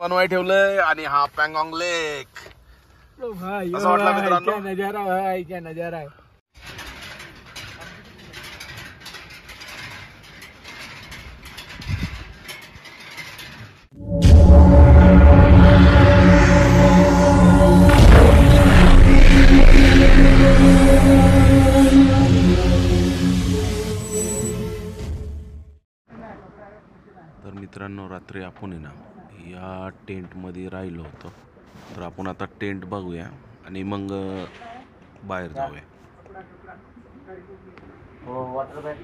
बनवाय ठेवलंय आणि हा पँगॉंग लेक असं वाटलं मित्रांनो. क्या नजारा है, क्या नजारा है. तर मित्रांनो रात्री आपण आहे ना या टेंटमध्ये राहिलो होतो. तर आपण आता टेंट बघूया आणि मग बाहेर जाऊया. वॉटर बॅग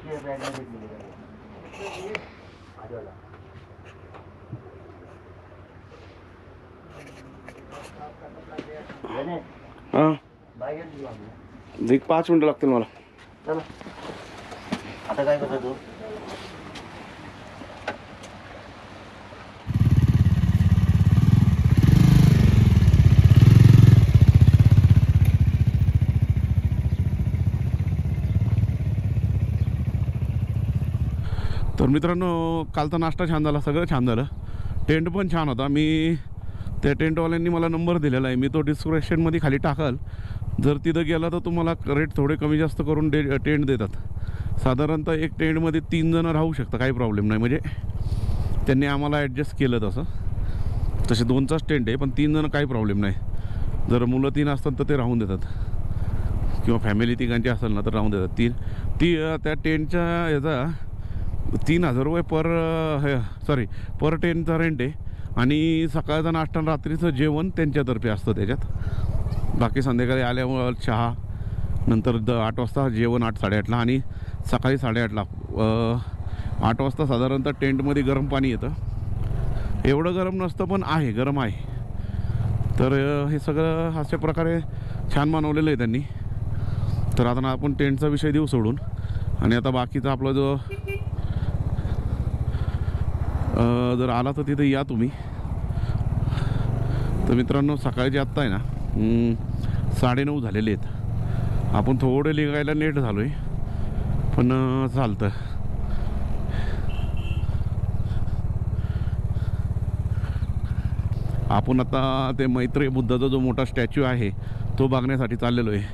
हां 5 मिनिटं लागतील मला. चला आता काय करतो तू. तर मित्रांनो कालचा नाश्ता छान झाला, सगळं छान झालं. टेंट पण छान होता. मी त्या टेंटवाल्यांनी मला नंबर दिलेला आहे, मी तो डिस्क्रिप्शनमध्ये खाली टाकाल. जर तिथं गेला तर तुम्हाला रेट थोडे कमी जास्त करून टेंट देतात. साधारणतः एक टेंटमध्ये 3 जणं राहू शकतं, काही प्रॉब्लेम नाही. म्हणजे त्यांनी आम्हाला ॲडजस्ट केलं तसे 2चाच टेंट आहे, पण 3 जणं काही प्रॉब्लेम नाही. जर मुलं 3 असतात तर ते राहून देतात, किंवा फॅमिली 3घांची असेल ना तर राहून देतात. त्या टेंटच्या याचा 3000 रुपये पर टेंटचा रेंट आहे. आणि सकाळचा नाश्ता आणि रात्रीचं जेवण त्यांच्यातर्फे असतं त्याच्यात. बाकी संध्याकाळी आल्यामुळं चहा, नंतर 8 वाजता जेवण 8-8:30ला, आणि सकाळी 8:30ला. 8 वाजता साधारणतः टेंटमध्ये गरम पाणी येतं. एवढं गरम नसतं पण आहे, गरम आहे. तर हे सगळं अशा प्रकारे छान बनवलेलं आहे त्यांनी. तर आता आपण टेंटचा विषय देऊ सोडून, आणि आता बाकीचा आपला जो जर आला तर तिथे या तुम्ही. तर मित्रांनो सकाळचे आत्ता आहे ना 9:30 झालेले आहेत. आपण थोडे लिगायला लेट झालो आहे, पण चालतं. आपण आता ते मैत्री बुद्धाचा जो मोठा स्टॅच्यू आहे तो बघण्यासाठी चाललेलो आहे.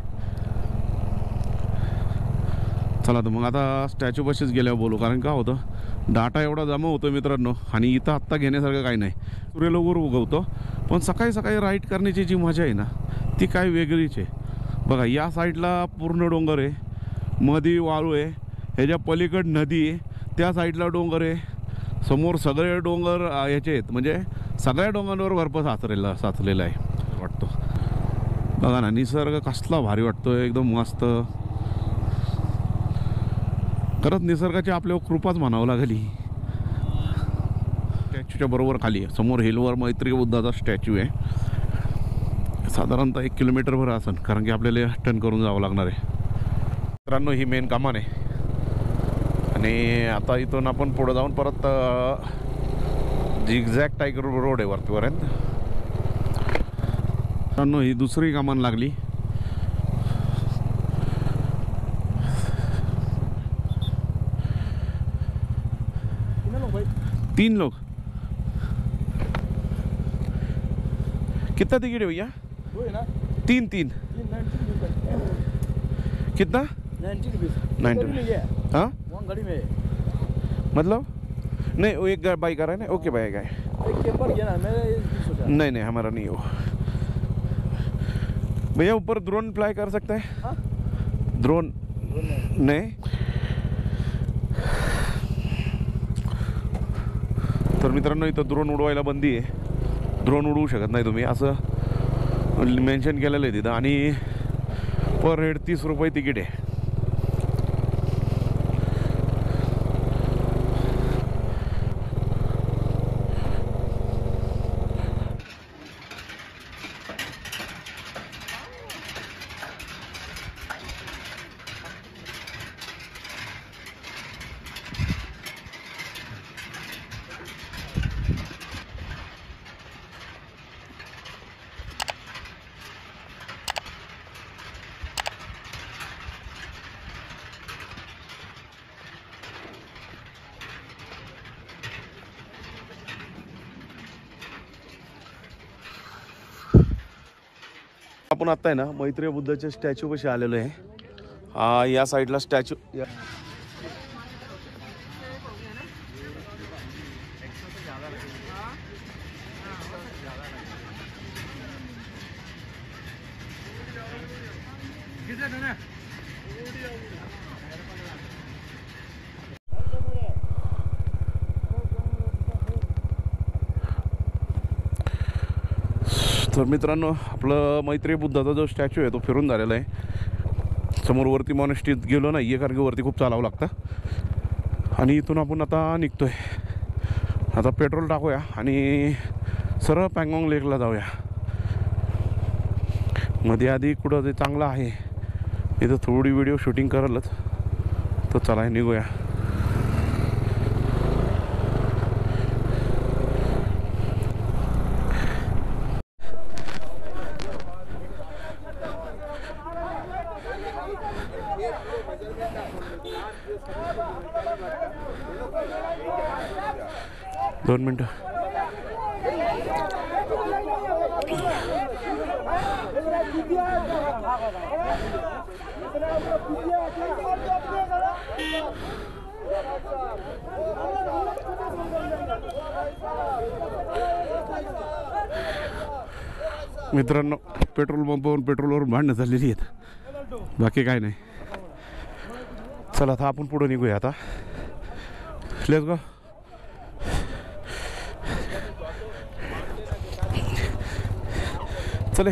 चला तर मग आता स्टॅच्यूपाशीच गेल्यावर बोलू, कारण का होतं डाटा एवढा जमा होतो मित्रांनो. आणि इथं आत्ता घेण्यासारखं काही नाही. सूर्य लवकर उगवतो, पण सकाळी सकाळी राईड करण्याची जी मजा आहे ना ती काय वेगळीच आहे. बघा या साईडला पूर्ण डोंगर आहे, मध्ये वाळू आहे, ह्याच्या पलीकड नदी आहे, त्या साईडला डोंगर आहे, समोर सगळे डोंगर याचे आहेत. म्हणजे सगळ्या डोंगरांवर बर्फ साचलेला आहे वाटतो. बघा ना निसर्ग कसला भारी वाटतो, एकदम मस्त. खरंच निसर्गाची आपल्यावर कृपाच म्हणावं लागली. स्टॅच्यूच्या बरोबर खाली आहे, समोर हिलवर मैत्री बुद्धाचा स्टॅच्यू आहे. साधारणतः 1 किलोमीटरभर असेल, कारण की आपल्याला टर्न करून जावं लागणार आहे. मित्रांनो ही मेन कमान आहे, आणि आता इथून आपण पुढे जाऊन परत झिगझॅग टायगर रोड आहे वरतीपर्यंत. मित्रांनो ही दुसरी कमान लागली. तीन लोग. कितना टिकट है भैया? 3 कितना? 90 हाँ गाड़ी में मतलब नहीं, वो एक बाइक आ रहा है ना. ओके बाइक है, नहीं हमारा नहीं हो. भैया ऊपर ड्रोन फ्लाई कर सकते हैं? ड्रोन नहीं. तर मित्रांनो इथं ड्रोन उडवायला बंदी आहे. ड्रोन उडवू शकत नाही तुम्ही, असं मेन्शन केलेलं आहे तिथं. आणि पर हेड 30 रुपये तिकीट आहे. आपण आता आहे ना मैत्रेय बुद्धाच्या स्टॅच्यू पाशी आलेलो आहे. या साईडला स्टॅच्यू तर मित्रांनो, आपलं मैत्रेय बुद्धाचा जो स्टॅच्यू आहे तो फिरून झालेला आहे. समोर वरती मॉनेस्ट्रीत गेलो नाही आहे कारण की वरती खूप चालावं लागतं. आणि इथून आपण आता निघतो आहे. आता पेट्रोल टाकूया आणि सरळ पँगॉंग लेकला जाऊया. मध्ये आधी कुठं ते चांगलं आहे इथं थोडी व्हिडिओ शूटिंग करालच. तर चला निघूया. दोन मिनटं. मित्रांनो, पेट्रोल पंपावरून पेट्रोलवर भांडणं झालेली आहेत, बाकी काय नाही. चला आता आपण पुढे निघूया. आता लेट्स गो. चले.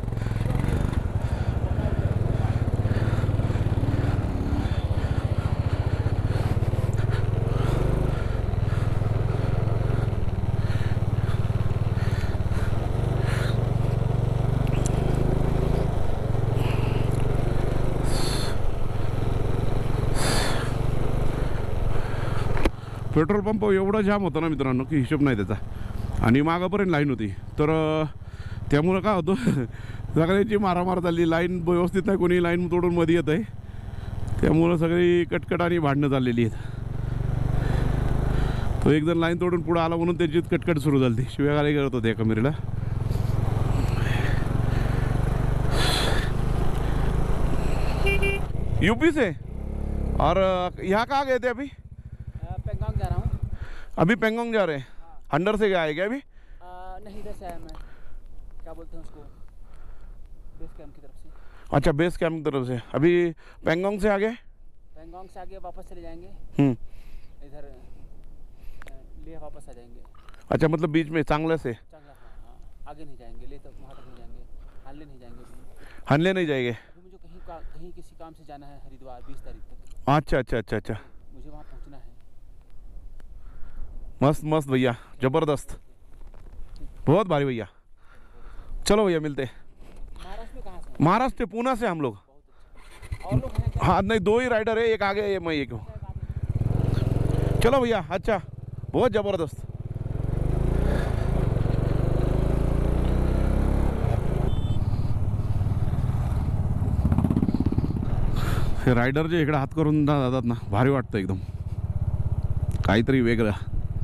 पेट्रोल पंप एवढा जाम होता ना मित्रांनो की हिशोब नाही त्याचा. आणि मागापर्यंत लाईन होती. तर त्यामुळं काय होतं, सगळ्यांची मारामार चालली. लाईन व्यवस्थित नाही, कोणी लाईन तोडून मध्ये येत आहे. त्यामुळं सगळी कटकट आणि भांडणं चाललेली आहेत. तो एक जण लाईन तोडून पुढं आला म्हणून त्याची कटकट सुरू झाली. शिव्या गाली करत होते एका मिरीला. यूपी से. और यहाँ कहाँ गए थे अभी? पेंगोंग जा रहा हूँ. अभी पेंगोंग जा रहे हैं. अंडर से गया है क्या अभी? नहीं, इधर से आया मैं. क्या बोलते हैं उसको, बेस कैंप की तरफ से. अच्छा, बेस कैंप की तरफ से. अभी पेंगोंग से आगे? पेंगोंग से आगे वापस चले जाएंगे. इधर ले वापस आ जाएंगे. अच्छा, मतलब बीच में चांगले से. चांगला. हाँ, आगे नहीं जाएंगे, ले तक वहाँ तक नहीं जाएंगे. हानले नहीं जाएंगे. हनले नहीं जाएंगे. मुझे कहीं किसी काम से जाना है हरिद्वार 20 तारीख तक. अच्छा अच्छा अच्छा अच्छा. मुझे वहाँ पहुँचना है. मस्त मस्त भैया, ज़बरदस्त, बहुत भारी भैया. चलो भैया मिलते. महाराष्ट्र में कहाँ से? महाराष्ट्र पुणे से हम लोग. और लोग हैं क्या? हाँ, नहीं, 2 ही राइडर है, एक आगे है, मैं एक हूँ. चलो भैया. अच्छा, बहुत ज़बरदस्त. हे रायडर जे इकडे हात करून जातात ना, भारी वाटतं एकदम, काहीतरी वेगळं.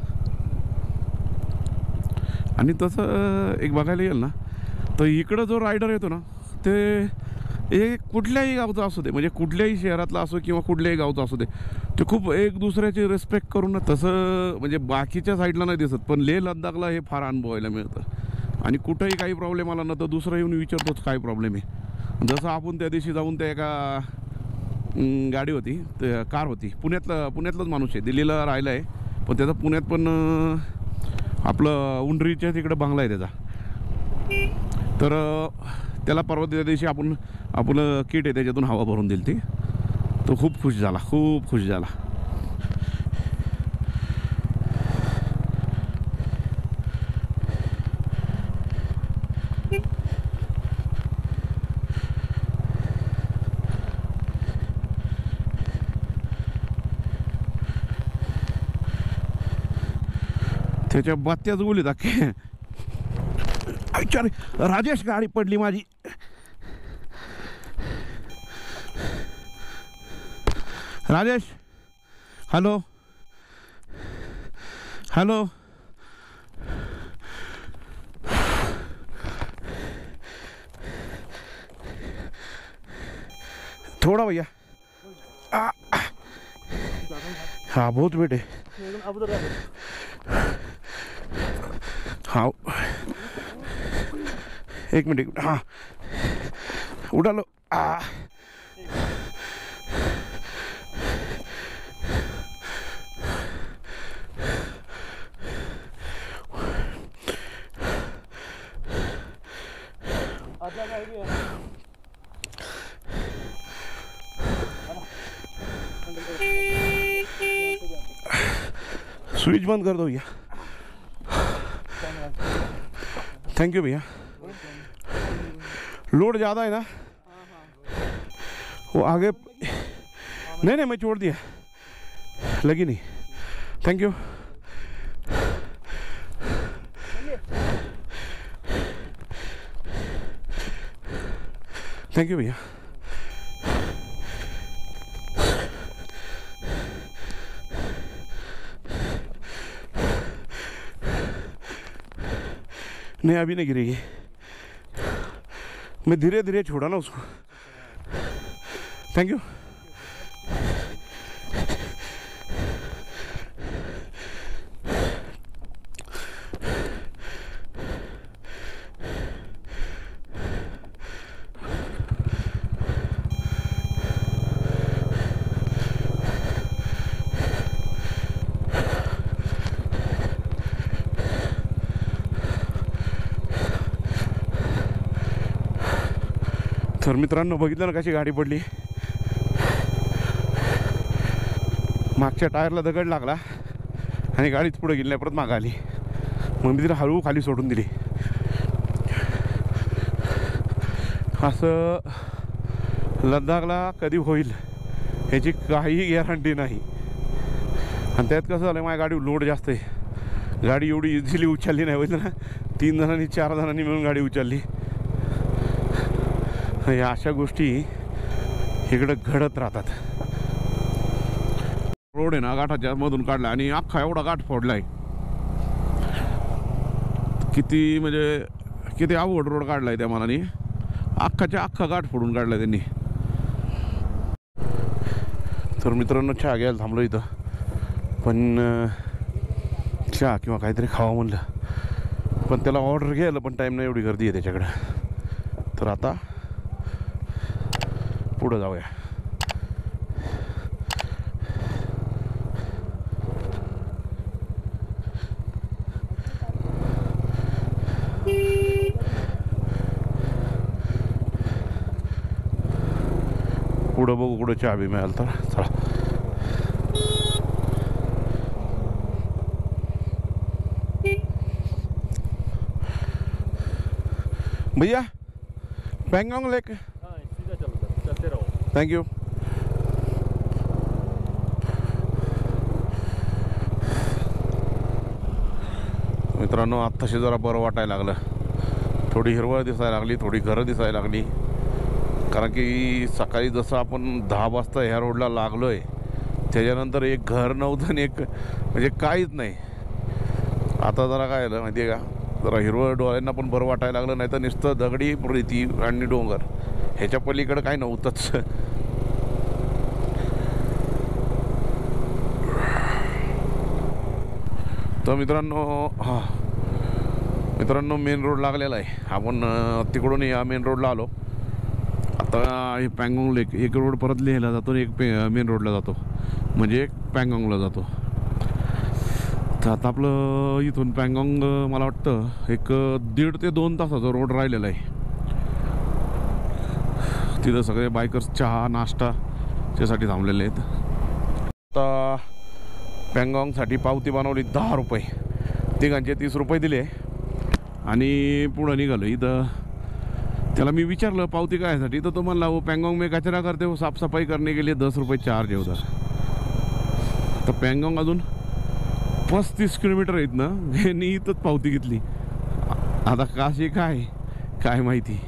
आणि तसं एक बघायला येईल ना तर इकडं जो रायडर येतो ना ते कुठल्याही गावचा असू दे, म्हणजे कुठल्याही शहरातला असो किंवा कुठल्याही गावचा असू दे, ते खूप एक दुसऱ्याची रिस्पेक्ट करून ना, तसं म्हणजे बाकीच्या साईडला नाही दिसत. पण लेह लद्दाखला हे फार अनुभवायला मिळतं. आणि कुठंही काही प्रॉब्लेम आला ना तर दुसरं येऊन विचारतोच काय प्रॉब्लेम आहे. जसं आपण त्या दिवशी जाऊन त्या एका गाडी होती, ते कार होती, पुण्यातलाच माणूस आहे, दिल्लीला राहिला आहे, पण त्याचा पुण्यात पण आपलं उंडरीच्या तिकडं बंगला आहे त्याचा. तर त्याला परवा त्या दिवशी आपलं किट आहे त्याच्यातून हवा भरून दिली ती. तो खूप खुश झाला, खूप खुश झाला. त्याच्या बात्याच बोलीत अख्खे. राजेश, गाडी पडली माझी. Rajesh, hello hello. थोड़ा भैया। हाँ बहुत वेट है। हाँ एक मिनट। हाँ उठा लो। स्विच बंद कर दो भैया। थैंक यू भैया। लोड ज़्यादा है ना, वो आगे नहीं नहीं मैं छोड़ दिया, लगी नहीं। Thank you. थैंक यू भैया। नहीं अभी नहीं गिरेगी, मैं धीरे धीरे छोड़ा ना उसको। Thank you. तर मित्रांनो बघितलं ना कशी गाडी पडली, मागच्या टायरला दगड लागला आणि गाडीच पुढे गेली नाही, परत मागं आली। मग मी तिला हळू खाली सोडून दिली। असं लद्दाखला कधी होईल ह्याची काही गॅरंटी नाही। आणि त्यात कसं झालं, माझ्या गाडी लोड जास्त आहे, गाडी एवढी इझिली उचलली नाही होईल ना, 3 जणांनी 4 जणांनी मिळून गाडी उचलली। या अशा गोष्टी इकडं घडत राहतात। रोड आहे ना गाठाच्या मधून काढला आणि अख्खा एवढा गाठ फोडलाय, किती म्हणजे किती अवघड रोड काढलाय त्या मानाने, अख्खाच्या अख्खा गाठ फोडून काढलाय त्यांनी। तर मित्रांनो चहा घ्यायला थांबलो इथं, पण चहा किंवा काहीतरी खावा म्हणलं, पण त्याला ऑर्डर घ्यायला पण टाईम नाही, एवढी गर्दी आहे त्याच्याकडं। तर आता पुढं जाऊया। पुढं बघू कुठं चहा बी मिळाल तर चला। भैया पैंगोंग लेक। Thank you. मित्रांनो आत्ताशी जरा बरं वाटायला लागलं, थोडी हिरवळ दिसायला लागली, थोडी घरं दिसायला लागली। कारण की सकाळी जसं आपण 10 वाजता ह्या रोडला लागलोय, त्याच्यानंतर एक घर नव्हतं आणि एक म्हणजे काहीच नाही। आता जरा काय झालं माहिती आहे का, जरा हिरवळ डोळ्यांना पण बरं वाटायला लागलं, नाही तर नुसतं दगडी प्रीती आणि डोंगर, ह्याच्या पलीकडं काही नव्हतंच। तर मित्रांनो मेन रोड लागलेला आहे, आपण तिकडून या मेन रोडला आलो। आता हे पँगोंग लेक एक रोड परत लिहायला जातो, एक मेन रोडला जातो, म्हणजे एक पँगोंगला जातो। तर आता आपलं इथून पँगोंग मला वाटतं एक 1.5 ते 2 तासाचा रोड राहिलेला आहे। तिथं सगळे बायकर्स चहा नाश्ता त्यासाठी थांबलेले आहेत। आता पँगोंगसाठी पावती बनवली 10 रुपये, तिघांचे 30 रुपये दिले आणि पुढं निघालो। इथं त्याला मी विचारलं पावती कायसाठी, तर तो म्हणला वो पँगोंग में कचरा करते हो, साफ सफाई करने के लिए 10 रुपये चार्ज आहे उधर। तर पँगोंग अजून 35 किलोमीटर आहेत ना, ह्यांनी इथंच पावती घेतली। आता काशी काय माहिती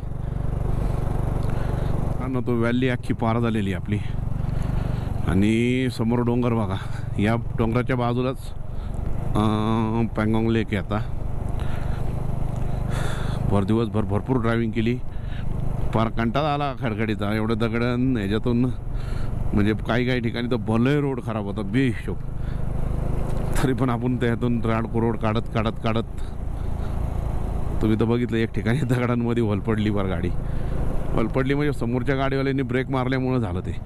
ना। तो व्हॅली अख्खी पार झालेली आपली आणि समोर डोंगर बघा, या डोंगराच्या बाजूलाच पँगोंग लेक आहे। आता दिवसभर भरपूर ड्रायव्हिंग केली फार कंटाळा आला खडखडीचा, एवढं दगडन ह्याच्यातून. म्हणजे काही काही ठिकाणी तर भले रोड खराब होता बेहिशोब, तरी पण आपण त्यातून रोड काढत काढत काढत. तुम्ही तर बघितलं एक ठिकाणी दगडांमध्ये होल पडली बरं गाडी. होल पडली म्हणजे समोरच्या गाडीवाल्यांनी ब्रेक मारल्यामुळं झालं ते.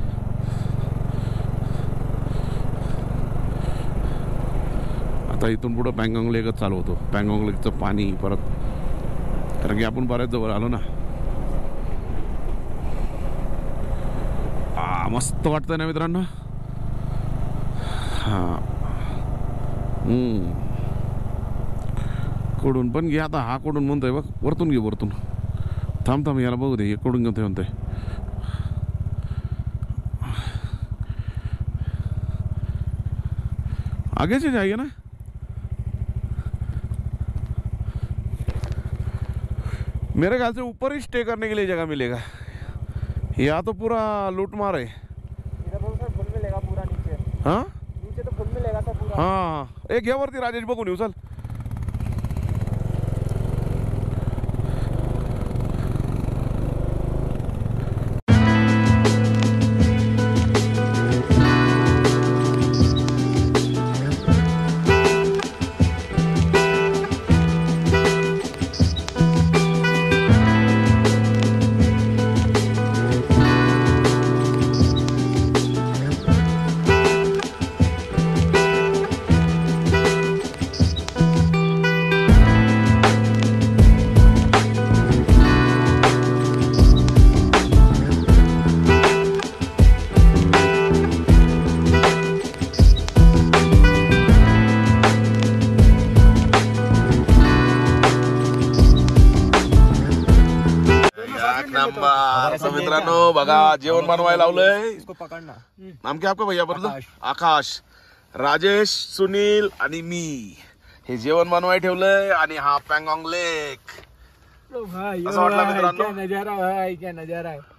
आता इथून पुढं पँगॉंग लेकच चालू होतो. पँगॉंग लेकचं पाणी परत, कारण की आपण बऱ्याच जवळ आलो ना. मस्त वाटतं ना मित्रांनो. हां कडून पण घे आता. हा कडून म्हणतोय बघ, वरतून घे वरतून. थांब याला बघू दे, हे कडून घेतोय म्हणतोय. आगे से जाइए ना. मेरे ख्याल से ऊपर ही स्टे करने के लिए जगह मिलेगा. यहाँ तो पूरा लूट मार है. इधर बहुत सर फुल मिलेगा पूरा नीचे. हाँ नीचे तो फुल मिलेगा सर पूरा. हाँ एक घ्या वरती राजेश, बघून येऊ चल. मित्रांनो बघा, जेवण बनवायला लावलंय. इसको पकड़ना. नाम क्या आपका भैया बरं? आकाश, राजेश, सुनील आणि मी हे जेवण बनवाय ठेवलंय. आणि हा पँगॉंग लेक. भाई असं वाटलं मित्रांनो? क्या नजारा भाई, क्या नजारा है.